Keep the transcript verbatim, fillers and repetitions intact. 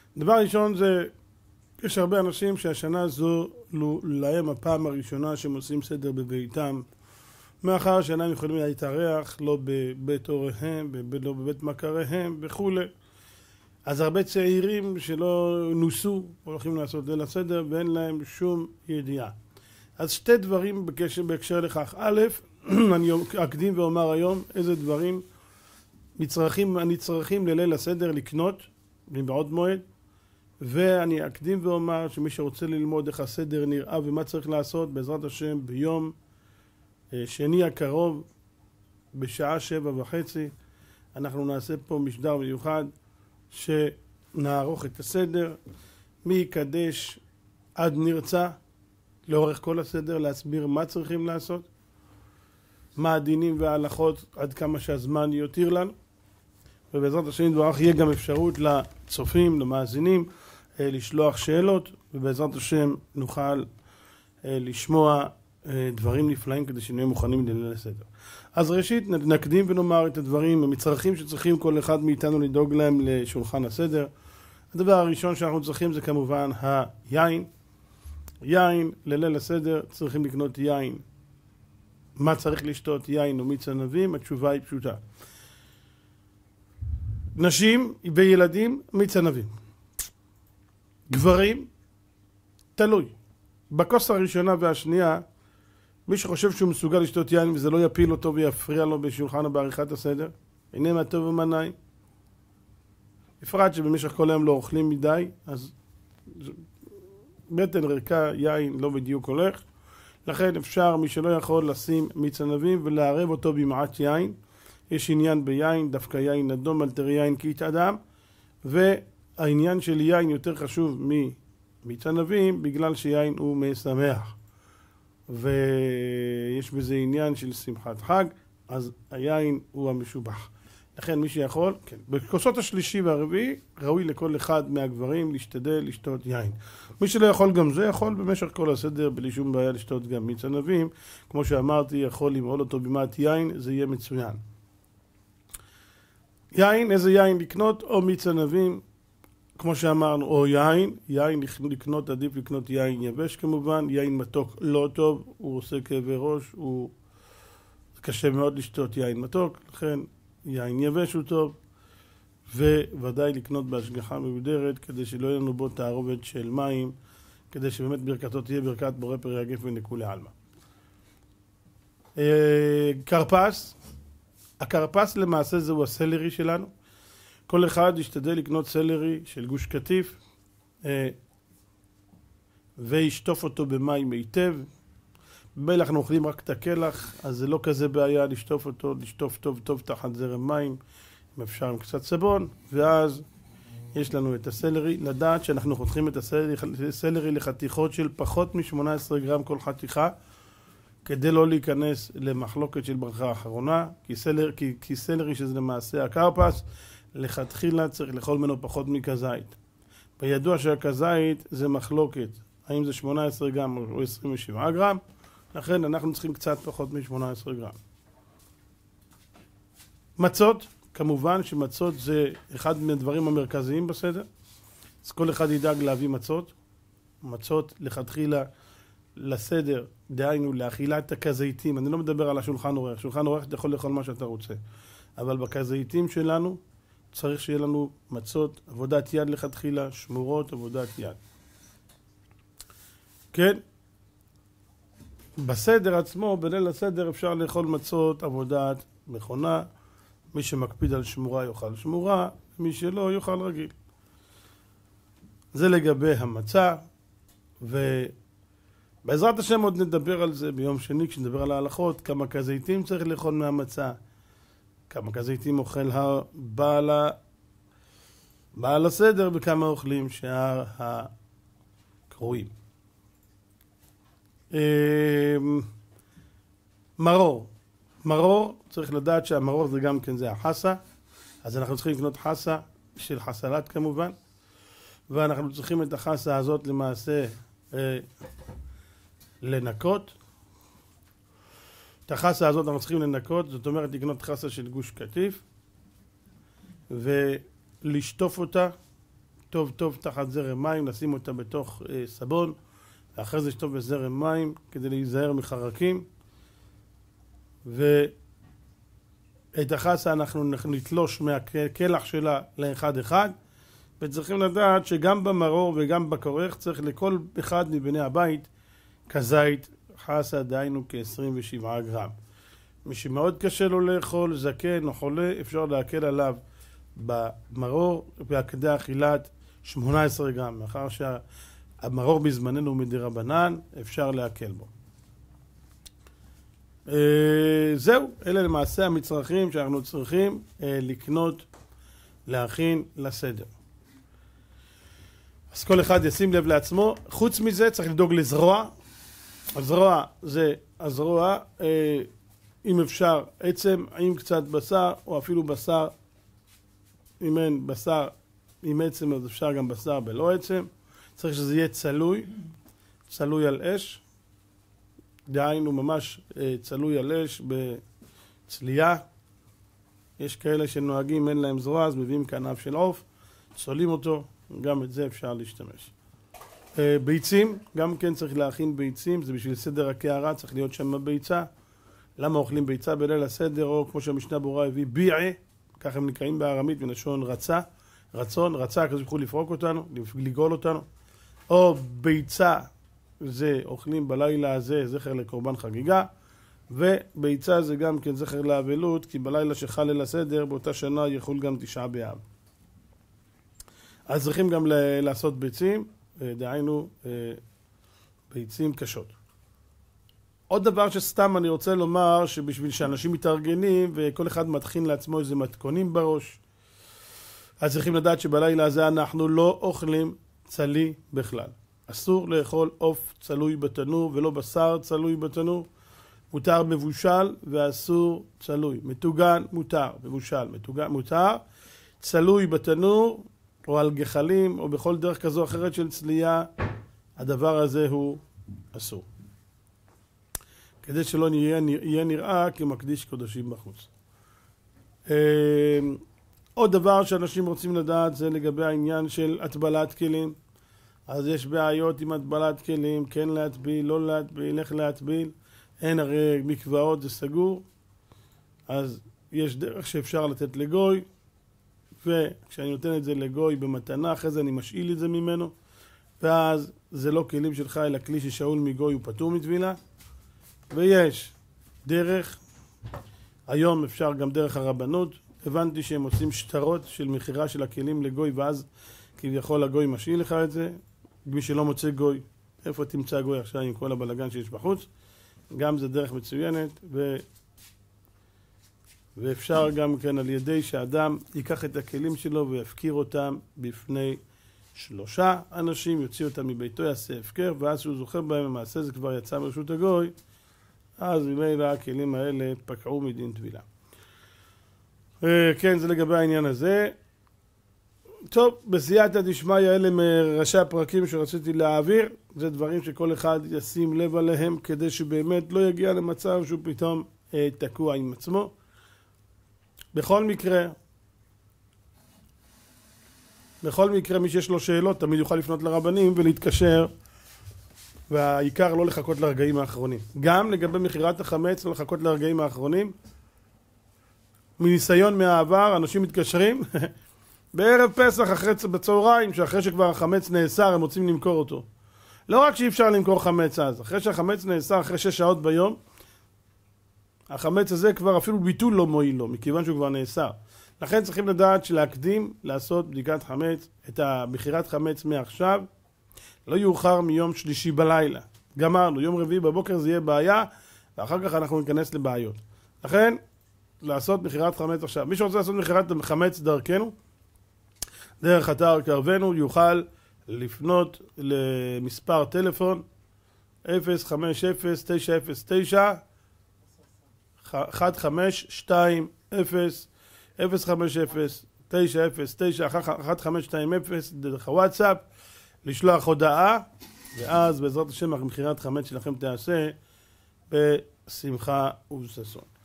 דבר ראשון זה, יש הרבה אנשים שהשנה זו להם הפעם הראשונה שהם עושים סדר בביתם, מאחר שאינם יכולים להתארח לא בבית הוריהם, לא בבית מכריהם וכו'. אז הרבה צעירים שלא נוסו הולכים לעשות ליל הסדר ואין להם שום ידיעה. אז שתי דברים בקשר, בהקשר לכך. א', אני אקדים ואומר היום איזה דברים מצרכים, הנצרכים לליל הסדר לקנות מבעוד מועד, ואני אקדים ואומר שמי שרוצה ללמוד איך הסדר נראה ומה צריך לעשות, בעזרת השם ביום שני הקרוב בשעה שבע וחצי אנחנו נעשה פה משדר מיוחד שנערוך את הסדר מיקדש עד נרצה, לאורך כל הסדר להסביר מה צריכים לעשות, מה הדינים וההלכות עד כמה שהזמן יותיר לנו, ובעזרת השם דברך יהיה גם אפשרות לצופים, למאזינים, לשלוח שאלות, ובעזרת השם נוכל לשמוע דברים נפלאים כדי שנהיה מוכנים לליל הסדר. אז ראשית נקדים ונאמר את הדברים, המצרכים שצריכים כל אחד מאיתנו לדאוג להם לשולחן הסדר. הדבר הראשון שאנחנו צריכים זה כמובן היין. יין לליל הסדר צריכים לקנות יין. מה צריך לשתות? יין או מיץ ענבים? התשובה היא פשוטה. נשים וילדים מיץ ענבים. גברים תלוי. בכוס הראשונה והשנייה מי שחושב שהוא מסוגל לשתות יין וזה לא יפיל אותו ויפריע לו בשולחן או בעריכת הסדר, הנה מה טוב ומה נעים. בפרט שבמשך כל היום לא אוכלים מדי, אז בטן ריקה יין לא בדיוק הולך. לכן אפשר מי שלא יכול לשים מיץ ענבים ולערב אותו במעט יין. יש עניין ביין, דווקא יין אדום, אל תראה יין כי יתאדם, והעניין של יין יותר חשוב ממיץ ענבים בגלל שיין הוא משמח. ויש בזה עניין של שמחת חג, אז היין הוא המשובח. לכן מי שיכול, כן. בכוסות השלישי והרביעי ראוי לכל אחד מהגברים להשתדל לשתות יין. מי שלא יכול גם זה, יכול במשך כל הסדר בלי שום בעיה לשתות גם מיץ ענבים. כמו שאמרתי, יכול למעול אותו במעט יין, זה יהיה מצוין. יין, איזה יין לקנות? או מיץ ענבים, כמו שאמרנו, או יין. יין לקנות, עדיף לקנות יין יבש כמובן. יין מתוק לא טוב, הוא עושה כאבי ראש, הוא קשה מאוד לשתות יין מתוק, לכן יין יבש הוא טוב, וודאי לקנות בהשגחה מבודרת כדי שלא יהיה לנו בו תערובת של מים, כדי שבאמת ברכתו תהיה ברכת בורא פרי הגפן לכולי עלמא. קרפס, הקרפס למעשה זהו הסלרי שלנו. כל אחד ישתדל לקנות סלרי של גוש קטיף וישטוף אותו במים היטב. במילא אנחנו אוכלים רק את הקלח, אז זה לא כזה בעיה לשטוף אותו, לשטוף טוב טוב תחת זרם מים, אם אפשר עם קצת סבון, ואז יש לנו את הסלרי. לדעת שאנחנו חותכים את הסלרי לחתיכות של פחות מ-שמונה עשרה גרם כל חתיכה, כדי לא להיכנס למחלוקת של ברכה האחרונה, כי סלרי, כי, כי סלרי שזה למעשה הקרפס, לכתחילה צריך לאכול ממנו פחות מכזית. בידוע שהכזית זה מחלוקת, האם זה שמונה עשרה גרם או עשרים ושבעה גרם, לכן אנחנו צריכים קצת פחות מ-שמונה עשרה גרם. מצות, כמובן שמצות זה אחד מהדברים המרכזיים בסדר, אז כל אחד ידאג להביא מצות. מצות לכתחילה לסדר, דהיינו לאכילת הכזיתים. אני לא מדבר על השולחן עורך, שולחן עורך אתה יכול לאכול מה שאתה רוצה, אבל בכזיתים שלנו צריך שיהיה לנו מצות, עבודת יד לכתחילה, שמורות, עבודת יד. כן? בסדר עצמו, בליל הסדר אפשר לאכול מצות, עבודת מכונה. מי שמקפיד על שמורה יאכל שמורה, מי שלא יאכל רגיל. זה לגבי המצה, ובעזרת השם עוד נדבר על זה ביום שני כשנדבר על ההלכות, כמה כזיתים צריך לאכול מהמצה, כמה כזיתים אוכל הבעל, בעל הסדר וכמה אוכלים שאר הקרואים. מרור. מרור, צריך לדעת שהמרור זה גם כן זה החסה, אז אנחנו צריכים לקנות חסה של חסלת כמובן, ואנחנו צריכים את החסה הזאת למעשה אה, לנקות. את החסה הזאת אנחנו צריכים לנקות, זאת אומרת לקנות חסה של גוש קטיף ולשטוף אותה טוב טוב תחת זרם מים, לשים אותה בתוך אה, סבון, ואחרי זה שטוב בזרם מים כדי להיזהר מחרקים. ואת החסה אנחנו נתלוש מהקלח שלה לאחד אחד, וצריכים לדעת שגם במרור וגם בכורך צריך לכל אחד מבני הבית כזית חסה, דהיינו כ-עשרים ושבעה גרם. מי שמאוד קשה לו לאכול, זקן או חולה, אפשר להקל עליו במרור בהקדי אכילת שמונה עשרה גרם. מאחר שהמרור בזמננו מדרבנן, אפשר להקל בו. זהו, אלה למעשה המצרכים שאנחנו צריכים לקנות, להכין לסדר. אז כל אחד ישים לב לעצמו. חוץ מזה צריך לדאוג לזרוע. הזרוע זה הזרוע, אם אפשר עצם עם קצת בשר, או אפילו בשר, אם אין בשר עם עצם אז אפשר גם בשר בלא עצם. צריך שזה יהיה צלוי, צלוי על אש, דהיינו ממש צלוי על אש בצלייה. יש כאלה שנוהגים אין להם זרוע, אז מביאים כנף של עוף, צולים אותו, גם את זה אפשר להשתמש. ביצים, גם כן צריך להכין ביצים, זה בשביל סדר הקערה, צריך להיות שם ביצה. למה אוכלים ביצה בליל הסדר, או כמו שהמשנה ברורה הביא, ביעה, כך הם נקראים בארמית מלשון רצה, רצון, רצה, כזה יכולו לפרוק אותנו, לגאול אותנו. או ביצה, זה אוכלים בלילה הזה, זכר לקורבן חגיגה, וביצה זה גם כן זכר לאבלות, כי בלילה שחל ליל הסדר, באותה שנה יחול גם תשעה באב. אז צריכים גם לעשות ביצים, דהיינו ביצים קשות. עוד דבר שסתם אני רוצה לומר, שבשביל שאנשים מתארגנים וכל אחד מתכין לעצמו איזה מתכונים בראש, אז צריכים לדעת שבלילה הזה אנחנו לא אוכלים צלי בכלל. אסור לאכול עוף צלוי בתנור ולא בשר צלוי בתנור. מותר מבושל ואסור צלוי. מטוגן מותר, מבושל, מטוגן מותר. צלוי בתנור או על גחלים או בכל דרך כזו אחרת של צלייה, הדבר הזה הוא אסור. כדי שלא יהיה, יהיה נראה כמקדיש קודשים בחוץ. עוד דבר שאנשים רוצים לדעת זה לגבי העניין של הטבלת כלים. אז יש בעיות עם הטבלת כלים, כן להטביל, לא להטביל, איך להטביל. אין הרי מקוואות, זה סגור. אז יש דרך שאפשר לתת לגוי, וכשאני נותן את זה לגוי במתנה, אחרי זה אני משאיל את זה ממנו, ואז זה לא כלים שלך, אלא כלי ששאול מגוי הוא פטור מטבילה. ויש דרך, היום אפשר גם דרך הרבנות, הבנתי שהם עושים שטרות של מחירה של הכלים לגוי, ואז כביכול הגוי משאיל לך את זה. מי שלא מוצא גוי, איפה תמצא גוי עכשיו עם כל הבלגן שיש בחוץ? גם זה דרך מצוינת, ו... ואפשר גם כן על ידי שאדם ייקח את הכלים שלו ויפקיר אותם בפני שלושה אנשים, יוציא אותם מביתו, יעשה הפקר, ואז שהוא זוכר בהם המעשה זה כבר יצא מרשות הגוי, אז ממילא הכלים האלה פקעו מדין טבילה. כן, זה לגבי העניין הזה. טוב, בסייעתא דשמיא האלה מראשי הפרקים שרציתי להעביר, זה דברים שכל אחד ישים לב עליהם כדי שבאמת לא יגיע למצב שהוא פתאום אה, תקוע עם עצמו. בכל מקרה, בכל מקרה מי שיש לו שאלות תמיד יוכל לפנות לרבנים ולהתקשר, והעיקר לא לחכות לרגעים האחרונים. גם לגבי מחירת החמץ לא לחכות לרגעים האחרונים. מניסיון מהעבר, אנשים מתקשרים בערב פסח אחרי בצהריים, שאחרי שכבר החמץ נאסר הם רוצים למכור אותו. לא רק שאי אפשר למכור חמץ אז, אחרי שהחמץ נאסר אחרי שש שעות ביום, החמץ הזה כבר אפילו ביטול לא מועיל לו, מכיוון שהוא כבר נאסר. לכן צריכים לדעת שלהקדים לעשות בדיקת חמץ, את המחירת חמץ מעכשיו, לא יאוחר מיום שלישי בלילה. גמרנו, יום רביעי בבוקר זה יהיה בעיה, ואחר כך אנחנו ניכנס לבעיות. לכן, לעשות מחירת חמץ עכשיו. מי שרוצה לעשות מחירת חמץ דרכנו, דרך אתר קרבנו, יוכל לפנות למספר טלפון אפס חמש אפס תשע אפס תשע אחת חמש שתיים אפס אפס חמש אפס תשע אפס תשע אחת חמש שתיים אפס דרך הוואטסאפ, לשלוח הודעה, ואז בעזרת השם המחירת חמץ שלכם תעשה בשמחה ובששון.